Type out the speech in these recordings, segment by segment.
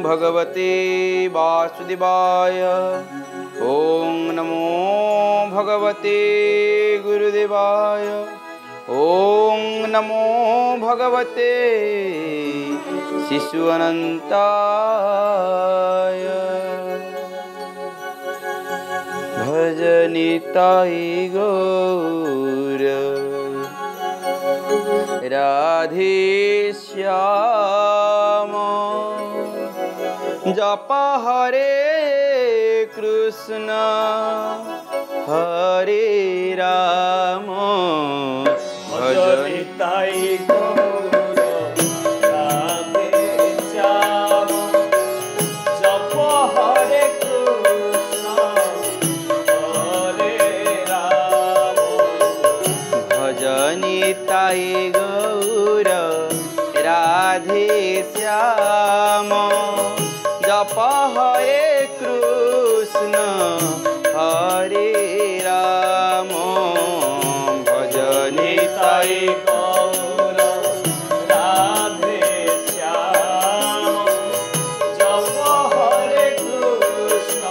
भगवते वासुदेवाय। ओम नमो भगवते गुरुदेवाय। ओम नमो भगवते शिशु अनंताय। भज निताई गौर राधे श्याम। जप हरे कृष्ण हरे राम। भज निताई गौर राधे श्याम। जप हरे कृष्ण हरे राम। भज निताई गौर राधे श्याम। जप हरे कृष्ण हरे राम। भज निताई गौर राधे श्याम। जप हरे कृष्ण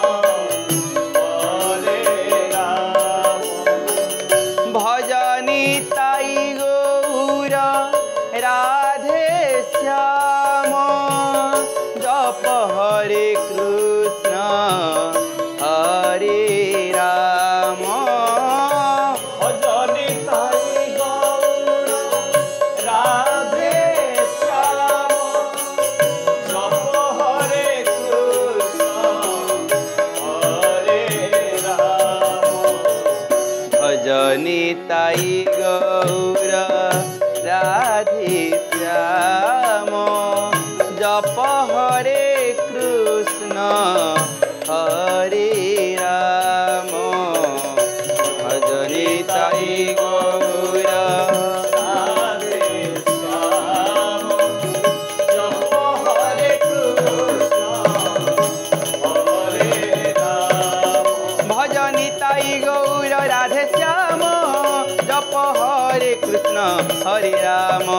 हरे राम। भज निताई गौर राधे श्याम। जप हरे कृष्ण हरे राम। भज निताई गौर राधे श्याम। जप हरे कृष्ण हरे राम। भज निताई गौर राधे श्याम। जप हरे कृष्ण हरे राम। भज निताई गौर राधे श्याम। जप हरे कृष्ण हरे राम। भज निताई गौर राधे श्याम। जप हरे कृष्ण हरे राम।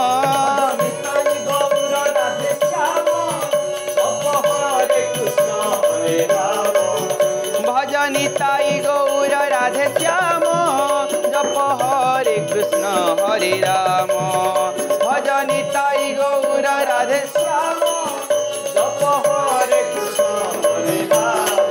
भज निताई गौर राधे श्याम। जप हरे कृष्ण हरे राम। भज निताई गौर राधे श्याम। जप हरे कृष्ण हरे राम।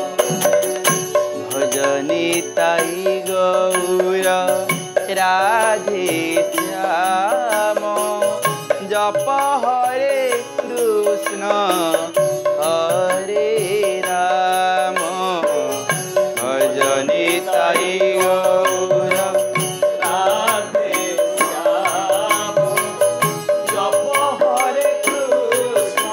भज निताई गौर राधे श्याम। जप हरे कृष्ण हरे राम। भज निताई गौर राधे श्याम। जप हरे कृष्ण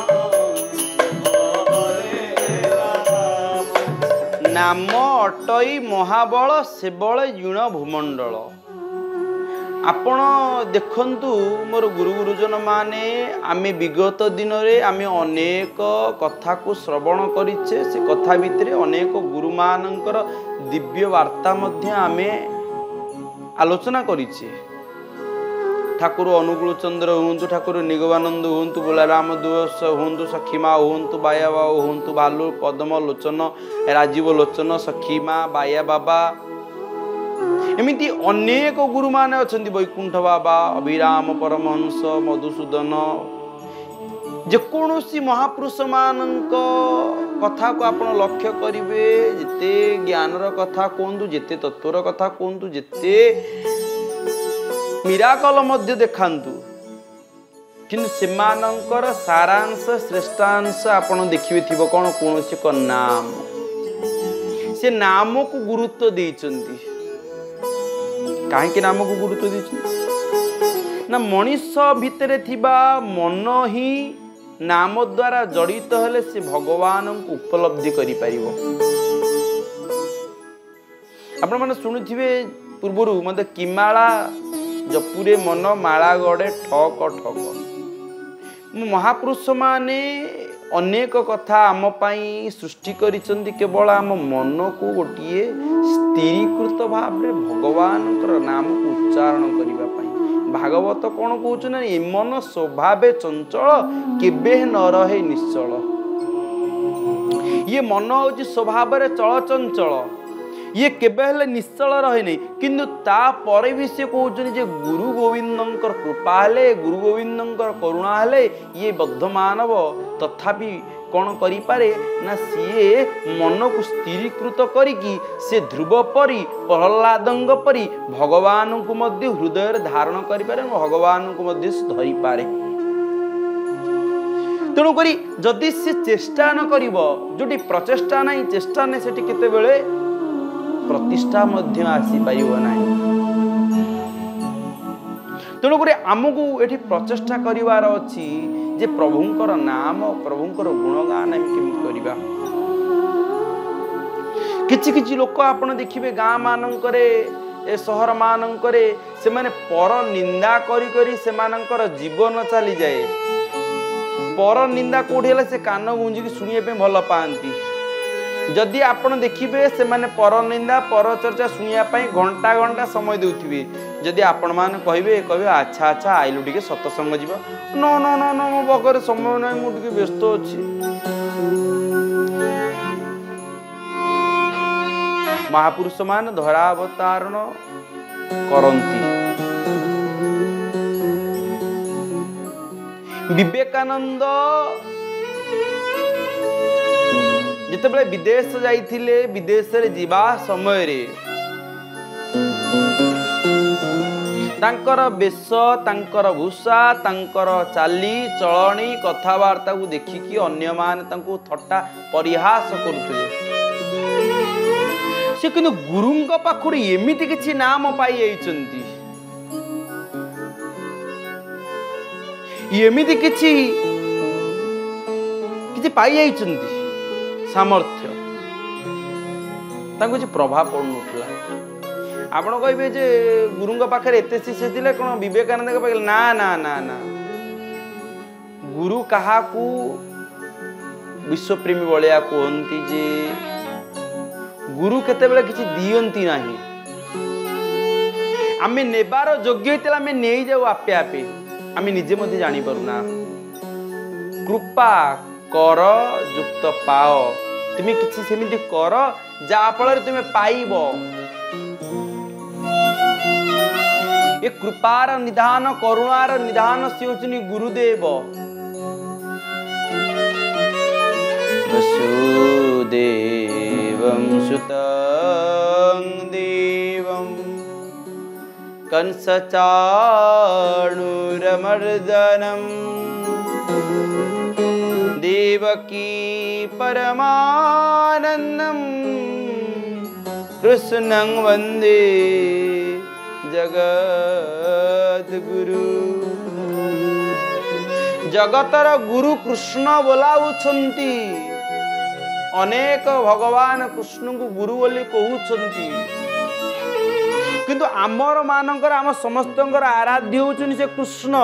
हरे राम। नाम अटई महाबल सेबल युण भूमंडल। आपण देखंतु मोर गुरु गुरुजन माने आमे विगत दिन रे आमे अनेक कथा को श्रवण करिचे। से कथा भितरे अनेक गुरु मानकर दिव्य वार्ता मध्य आमे आलोचना करिचे। ठाकुर अनुकूल चंद्र हुंतु, ठाकुर निगमानंद हुंतु, बोलाराम दुवस हुंतु, सखीमा हुंतु, बाया बाबा हुंतु, बालू पद्म लोचन राजीव लोचन सखीमा बाया बाबा एमिति अनेक गुरु माने अछंती। वैकुंठ बाबा, अभिराम परमहंस, मधुसूदन, जेकोसी महापुरुष मानक कथा को आपण लक्ष्य करिवे। जेते ज्ञानर कथा कहतु, जेते तत्वर कथा कहतु, जेते मिराकल मध्य देखांतु, किंतु सेमानंकर सारांश श्रेष्ठांश आपण देखिबे थिबो कोन कोनोसी को नाम। से नाम को गुरुत्व देइचंती। कहीं नाम को गुरुत्व देइचंती ना मनीष भितर थिबा मन ही नाम द्वारा जड़ित हेले से भगवान को उपलब्धि करि परिबो। आपण माने सुनिथिबे पूर्वरु मते किमाला जपुरे मन माला गड़े ठक ठक। महापुरुष माने अनेक कथा आम पाई सृष्टि करिसंती। केवल आम मन को गोटे स्थिरीकृत भाव में भगवान नाम को उच्चारण करने भागवत कौन कहूँ ना ए मन स्वभावे चंचल केबे न रहे निश्चल। ये मन हूँ स्वभाव चल चंचल, ये केबे हेले निश्चल रहे नहीं, किंतु तापर भी से कहते जे गुरु गोविंदंकर कृपा हेले, गुरु गोविंदंकर करुणा हेले ये बद्ध मानव तथापि कौन करिपारे ना सीए मन को स्थिरीकृत करिकी से ध्रुव परी प्रहलादंग परी भगवान को मध्य हृदय धारण करिपारे, भगवान को मध्य धरि पारे। तेणुक जदि से चेष्टा न करिवो, जोटी प्रचेष्टा नहीं चेष्टा नहीं सेठी केतेबेले प्रतिष्ठा मध्य आसी पाइबो नाही। तेणुक आमको एठी प्रचेष्टा करिवार अछि जे प्रभुंकर नाम प्रभुंकर गुणगान केमिति करिबा। किछि किछि लोक आपण देखिबे गाँ मानंकरे ए सहर मानंकरे से माने पर निंदा करी करी से मानंकर जीवन चली जाए। पर निंदा कोठी हेले से कान गुंजी की सुनिए पे भल पांती। जदि आपण देखिबे से माने पर निंदा पर चर्चा सुनिया पई घंटा घंटा समय देउथिबे। जदि आपण मान कहबे अच्छा अच्छा आइलु टिके सत्संग जीव, नो नो नो नो मो बकर समय नै मु टिके व्यस्त अछि। महापुरुष मान धरा अवतारण करंती। विवेकानंद जितेबले विदेश जाइथिले, विदेश रे जीवा समय रे तांकर बेश तांकर भूषा तांकर चाली चलणी कथावार्ता को देखिकी अन्य मान तांको थट्टा परिहास करुथिले। से किंतु गुरुंग पाखुर एमिति किछि नाम पाई जाइछन्ति, एमिति किछि पाई जाइछन्ति सामर्थ्य तांको जे प्रभाव पड़ुनथला। आपण कहबे जे गुरुंग पाखरे एते शिष्य थिले कोन विवेकानंद के पाखरे, ना ना ना ना गुरु कहा को विश्वप्रेमी बलिया कहंती जे गुरु केतेबेले किछि दियंती नाही। आमे नेबार योग्य हेतला आमे नेई जाऊ आपे आपे, आमे निजे मध्ये जानि परुना। कृपा कर युक्त पाओ, तुम किसी सेमिति कर जा फल तुम पाइब। ये कृपार निधान करुणार निधान से होचनी गुरुदेव। वसुदेवं सुतं देवं कंसचाणूरमर्दनम् देवकी परमानंदम कृष्णं वंदे जगद्गुरु। जगतर गुरु कृष्ण बोलाउछंती, अनेक भगवान कृष्ण को गुरु बोली कहउछंती, किंतु आमर मानकर आम समस्तंकर आराध्य होउछन से कृष्ण।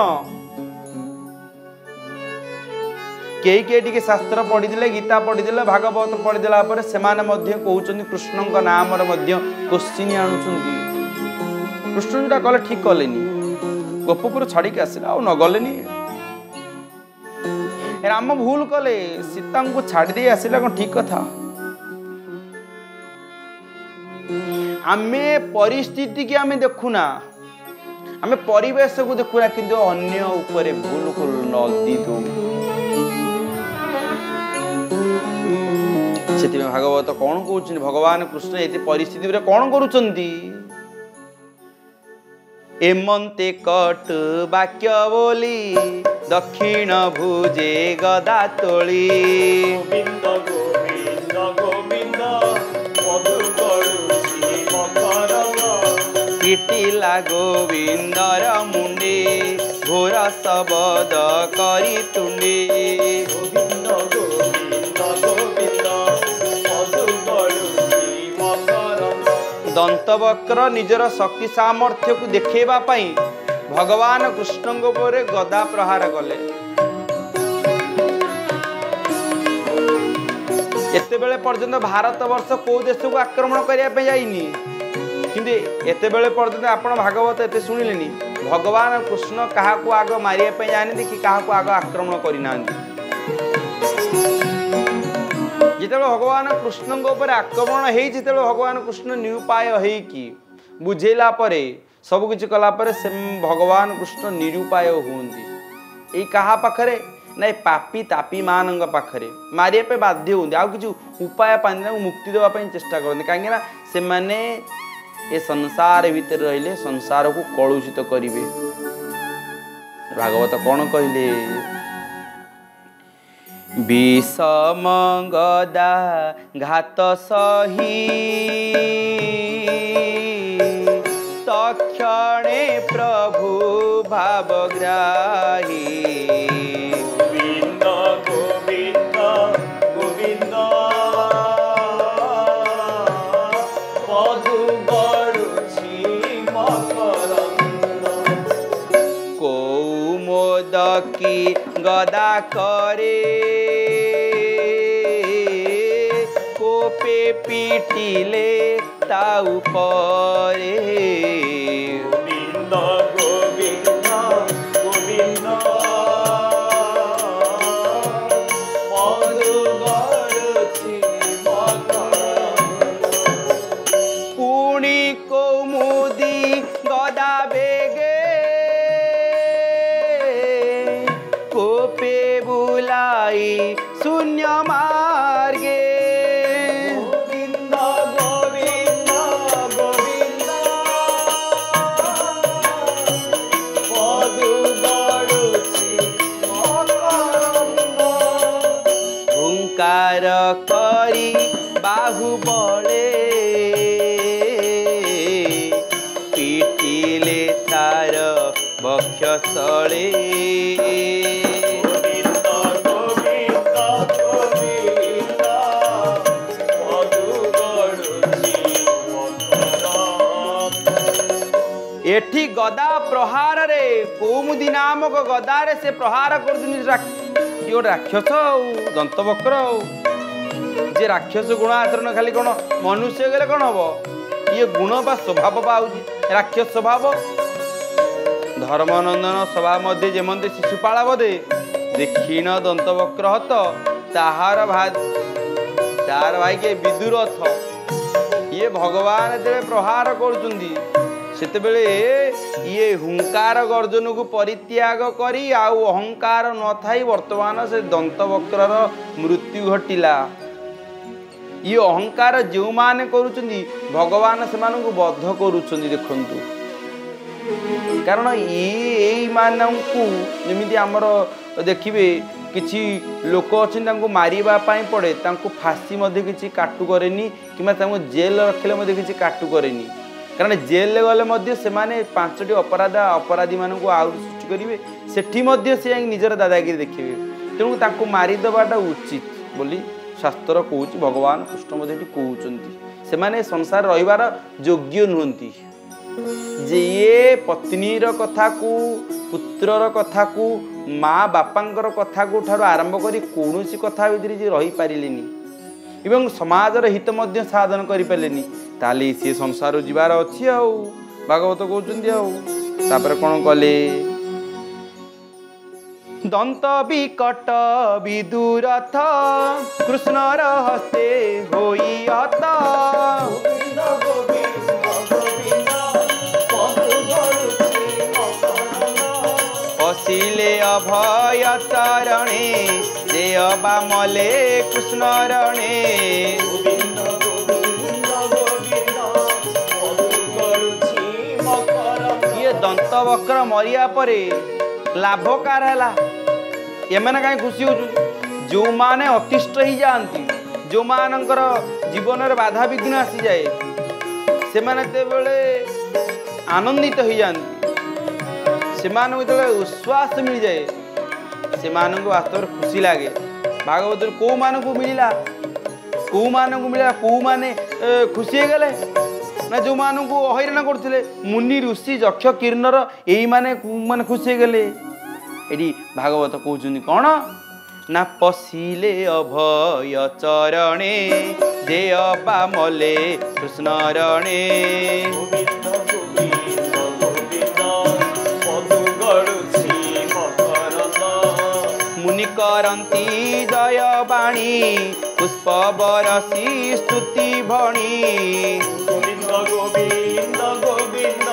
कई कई शास्त्र पढ़ी गीता पढ़ी भागवत पढ़ी देला से कहते कृष्ण नाम क्वेश्चन आणुंट। कृष्ण जोटा कले ठीक कलेनी, गोपपुर छाड़ी आसला आ न गलेनी। राम भूल कले, सीता को छाड़ी दे आसला कौन ठीक कथा। आमे परिस्थिति की आमे देखुना, आमे परिवेश को देखुना, किंतु अन्य ऊपर भूल को नदी दो। से भागवत कौन कहते भगवान कृष्ण ये परिस्थिति कौन करुचंती। एमंते कट वाक्य बोली दक्षिण भुजे गदा तोली। गोविंद गोविंद गोविंद पिटिला गोविंदर मुंडे घोर शबद करी तुंडे। गोविंद गोविंद गोविंद दंतवक्र निजर शक्ति सामर्थ्य को देखेबा पई भगवान कृष्ण पर गदा प्रहार कले। एते बेले पर्यंत भारत वर्ष को देश को आक्रमण करिया पे जाइनी, किंतु एते बेले पर्यंत आपण भागवत एते सुनिलेनी भगवान कृष्ण क्या आग मारे जाने कि क्या आग आक्रमण करना जिते भगवान कृष्ण आक्रमण हो भगवान कृष्ण निरुपाय होकी बुझेला सब किछि कला से भगवान कृष्ण निरुपाय होती क्या पाखरे ना पापी तापी मान पाखरे मारे पे बाध्य होती आउ कि उपाय पाने मुक्ति देवाई चेष्टा करते कहीं से माने ए संसार भितर रहिले संसार को कलुषित करिवे। भागवत कौन कहले विषम गदा घात सही तक्षणे प्रभु भावग्राही की गदा करे कोपे पीटिले ताऊ परे गोविंद गोविंद गोविंद पुणी कौमुदी गदा बेगे शून्य मार्गे गोविंद गोविंद गोविंद हुंकार करी बाहुबले पिटिले तार बक्षस्थले एठी गदा प्रहार रे कौमुदी नामक गदारे से प्रहार कर राक्षस दंतवक्र जे राक्षस गुण आचरण खाली कौन मनुष्य गले कौन हम ये गुण बा स्वभाव पाऊँ राक्षस स्वभाव धर्मनंदन सभा मध्य जेमंते शिशुपाला बधे दक्षिण दंतवक्र हत ताहार भाई के विदुरथ ये भगवान तेरे प्रहार कर सेतेबेले ये हुंकार गर्जन को परित्याग करी आउ अहंकार न थाई वर्तमान से दंतवक्र मृत्यु घटिला ये अहंकार जो माने करुचंदी भगवान से मानू बद्ध करुचंदी देखंतु कारण ये मानू जमी आमर देखिए किसी लोक अच्छे मारिबा पड़े फांसी किसी काटू करेनी कि जेल रखिले किसी काटू करेनी कारण जेल गले से माने 5टी अपराधी मान सृष्टि करेंगे सेठी से निजर दादागिरी देखिए तेणु ताकू मारिदेवाटा उचित बोली शास्त्र कहूँ भगवान कृष्ण कहते से माने संसार रहिबार योग्य नुहंती जे ये पत्नीर कथा को पुत्रर कथा को माँ बापांकर कथा को ठार आरंभ करी कौनसी कथा भितर जे रही पारिलेनी एवं समाजर हित मध्य साधन करि पालेनी ताली सी संसार जीवार अच्छी आउ भागवत कहते आउे कौन कले दंत विकट विदुरथ कृष्णर हस्ते होई अत असिले अभय चरणे देवा मले कृष्ण रणे ये दंतवक्र मरिया परे लाभ कार है एमने कहीं खुशी हो जो माने अतिष्ठ ही जाती जो मानकर जीवन में बाधा विघ्न आसी जाए से माने आनंदित हो जाती से उच्छ्वास मिल जाए से वास्तव में खुशी लगे भागवत कौ मान को मिलला कौ माने खुशी गले ना जो मान को हैरान करते मुनि ऋषि यक्ष किन्नर यही माने खुशी गले ये भागवत कहते कौन ना पशिले अभय चरणे देवा मले कृष्ण रणे करती जय बाणी पुष्प बरसी स्तुति भणी गोविंद गोविंद गोविंद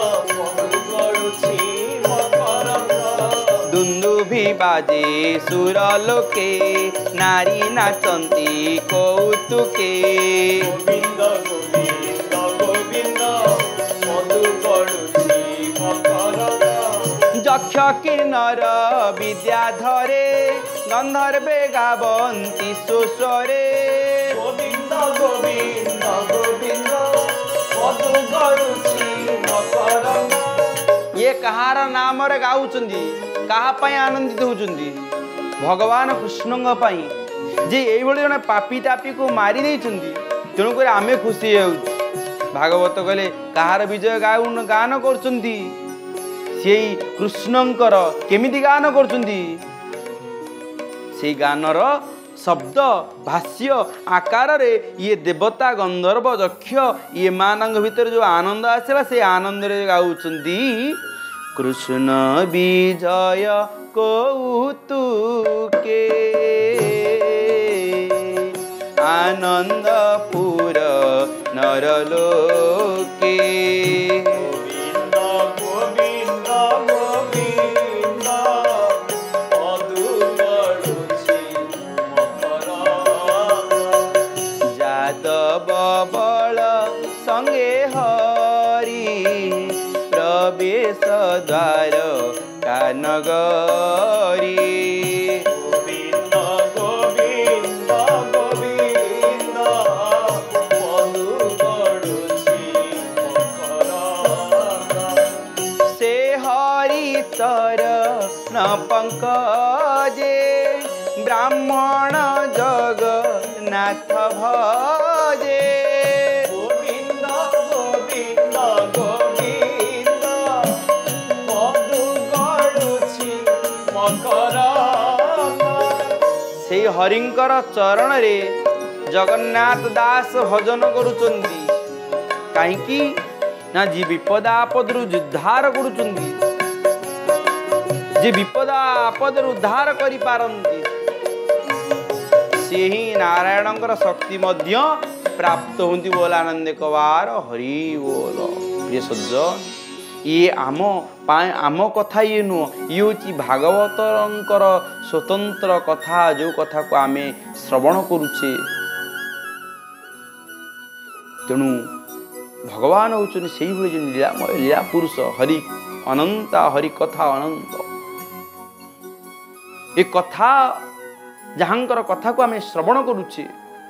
दुंदुभि बाजे सुर लोके नारी नाचंती कौतुके गोविंद गोविंद गोविंद मधु गड़ुछि मकर যক্ষ কিন্নর বিদ্যাধরে গন্ধর্বে গাবন্তি সুস্বরে गोविंद गोविंद गोविंद मधु गड़ुछि मकर ये कहार नाम रे गाउचंदी कहा पई आनंदित होचंदी भगवान कृष्णଙ୍କ ପାଇଁ जे एई भଳି जने पापी तापी को मारी देइचंदी तेणु करे आमे खुशी हेउछ भागवत कहले कहार विजय गान करचंदी सेई कृष्णंकर केमिति गान करचंदी सेई गानर शब्द भाष्य आकार रे ये देवता गंधर्व यक्ष ये मानंग भीतर जो आनंद आसला से आनंद रे गाउचंदी कृष्ण विजय कौतुके आनंदपुर नरलोके गोविंद गोविंद मधु गड़ुछि मकर यादव बल संगे हरि प्रवेश द्वार कानगरी गोविंद गोविंद गोविंद मधु गड़ुछि मकर से हरि चरण पंकजे ब्राह्मण जगन्नाथ भजे गोविंद गोविंद गोविंद मधु गड़ुछि मकर से हरिंकर चरण रे जगन्नाथ दास भजन करुचंदी काहींकी ना जी विपदा आपद रु उद्धार करुचंदी जे विपदा आपद रु उद्धार करि पारंती से ही नारायणंकर शक्ति मध्य प्राप्त होंती बोल आनंद कवार हरि बोल प्रिय सज्जन ये आम कथा ये नुह ये हूँ भागवतर स्वतंत्र कथा जो कथा को आम श्रवण करुचे तेणु भगवान होचन से लीला पुरुष हरि अनंता हरि कथा अनंत ए कथा जहाँकर कथा को आम श्रवण करुचे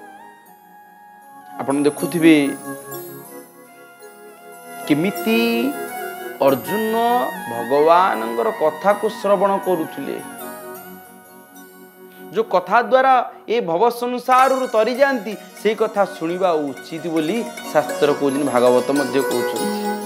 आपण देखुथिबे केमिति अर्जुन भगवानंकर कथा को श्रवण करुथिले जो कथा द्वारा ये भव संसार तरी जाती से कथा शुणा उचित बोली शास्त्र कहते भागवत मध्य कहते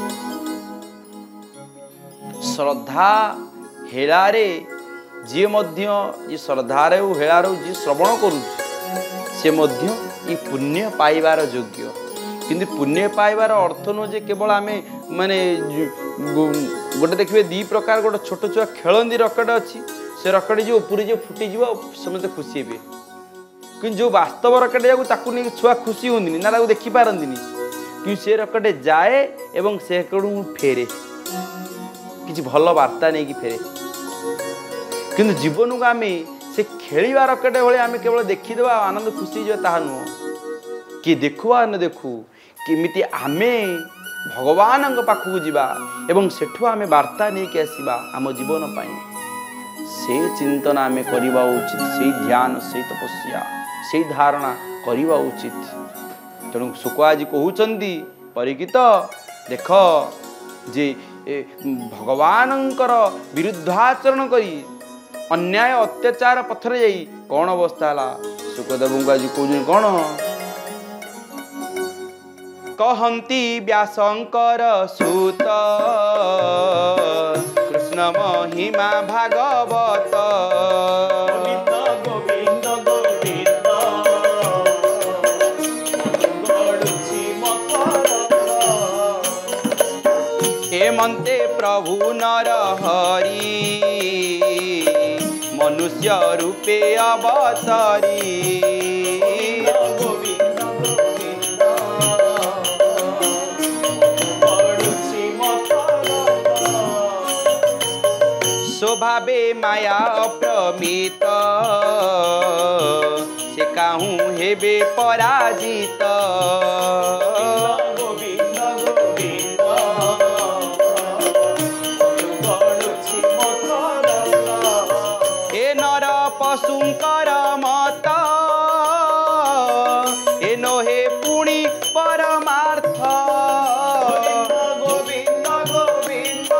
श्रद्धा हेलारे जी मध्य श्रद्धारे हेलार जी श्रवण करुचे से मध्य ये पुण्य पाइबार योग्य किंतु पुण्य पाइबार अर्थ नुह जे केवल आम माने गोटे देखिए दी प्रकार गोटे छोट छुआ खेलती रकेट अच्छी से रकेट जो ऊपर जो फुटीज समस्त खुशी हे कि जो वास्तव रकेट जाकू नहीं छुआ खुशी हूँ ना देखिपारती कि से रकेट जाए एवं से फेरे किसी भल वार्ता नहीं कि फेरे किंतु जीवन को आम से खेलिबा रकेट भाई आम केवल देखीदेवा आनंद खुशी ता नुह कि देखु न देखु किमिति आमे भगवान पाखक जीवा एवं सेठु आमे वार्ता नहीं कि आसवा आम जीवन पाई से चिंतन आम करवा उचित से ध्यान से तपस्या से धारणा करवा उचित तेणु शुक आज कहते परीक्षित देख जे भगवानंकर विरुद्धाचरण करी अन्याय अत्याचार पथरे जाई कौन अवस्था है शुकदेव को आज कौन कौन कहती व्यासंकर सूत कृष्ण महिमा भागवत गोविंद गोविंद गड़ुछि मकर हेमंते प्रभु नर हरि मनुष्य रूपे अवतारी गोविंद गोविंद पड़ुछि मकर स्वभावे माया अप्रमित से काहू हेबे पराजित गोविंद गोविंद पड़ुछि मकर ए नर पशुंकर मत ए नोहे पुणी परमार्थ गोविंद गोविंद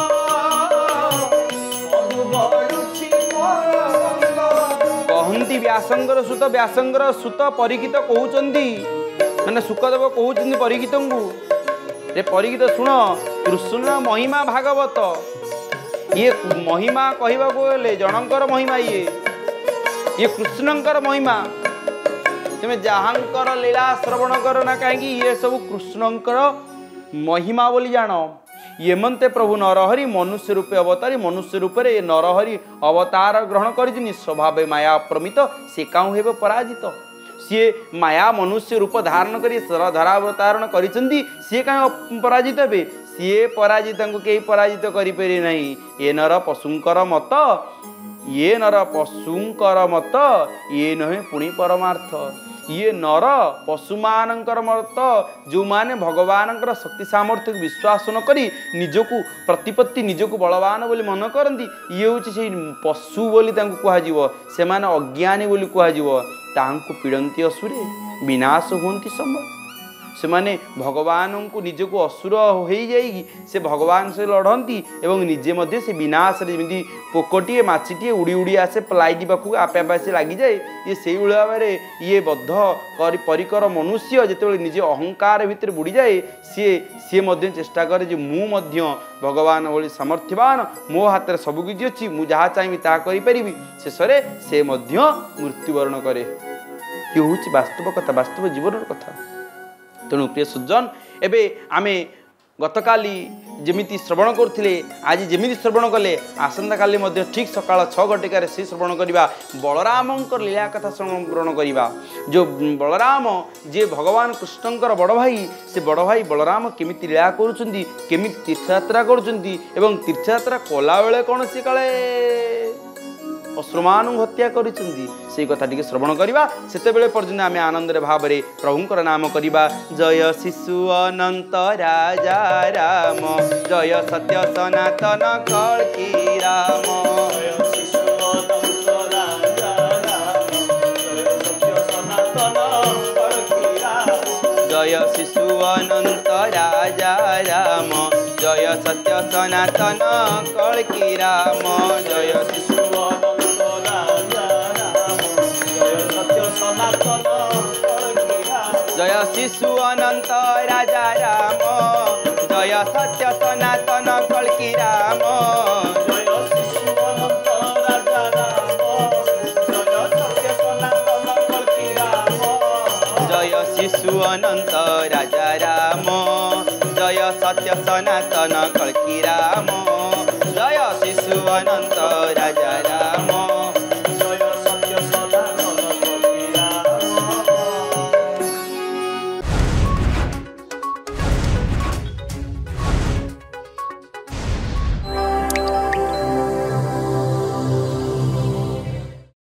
पड़ुछि मकर कहती व्यासंगर सुत परीक्षित कहउचंदी माने सुखदेव कहउचंदी परीक्षित को रे परीक्षित शुण कृष्ण महिमा भागवत ये महिमा कहवा गले जनकर महिमा ये कृष्णकर महिमा तुम जहाँकर लीला श्रवण कर ना कहीं ये सब कृष्णकर महिमा बोली जान येमंते प्रभु नरहरि मनुष्य रूपे अवतारी मनुष्य रूपे नरहरि अवतार ग्रहण कर स्वभाव माया अप्रमित से काऊ हेब पराजित सी माया मनुष्य रूप धारण कर धरावतारण कर सी कहीं पराजित हे सी पराजित को कहीं पराजित करें ना ये नर पशुंकर मत ये नर पशुंकर मत ये नहे पुणी परमार्थ ये नर पशुमानंकर मत जो माने भगवानंकर शक्ति सामर्थ्य विश्वास न करी निजको प्रतिपत्ति निजको बलवान बोली मन करती ये हूँ से पशु बोली कहुव से अज्ञानी बोली कहुव तांको पीड़ती असुरे विनाश होती संभव से माने भगवान को निजको असुर हो जाएगी से भगवान से लड़ती एवं निजे मध्य से विनाश जमी पोकटे माछीटे उड़ी उड़ी आसे लाइट पाखक आपे आपे से लगी जाए ये से भाव में ये बद्ध परिकर मनुष्य जिते निजे अहंकार भितर बुड़ी जाए सी मध्य चेष्टा करे जे मु मध्य भगवान भली सामर्थ्यवान मो हाथ में सबकि अच्छी मुझे जहाँ चाहिए ता करी शेष से मध्य मृत्युवरण करे ये हूँ वास्तव कथा वास्तव जीवन कथा तेणु प्रिय सज्जन एबे आमे गतकाली जमिति श्रवण करथिले आज जमिति श्रवण कले आसंता काली मध्य ठीक सकाळ 6 घटिकार से श्रवण करिबा बलरामंकर लीला कथा श्रवण करिबा जो बलराम जे भगवान कृष्णंकर बड़ भाई से बड़ भाई बलराम केमिति लीला करूचंदी केमिति तीर्थयात्रा करूचंदी एवं तीर्थयात्रा कला बेले कोन से काले असुरमान हत्या करिचंदी से कथा टिके श्रवण करिबा सेते बेले पर्यंत आमे आनंद भाव में प्रभुंकर नाम करिबा जय शिशु अनंत राजा राम जय सत्य सनातन कल्की राम जय शिशु अनंत राजा राम जय सत्य सनातन कल्की राम जय शिशु जय शिशु अनंत राजा राम जय सत्य सनातन कल्की राम जय शिशु अनंत राजा राम जय सत्य सनातन कल्की राम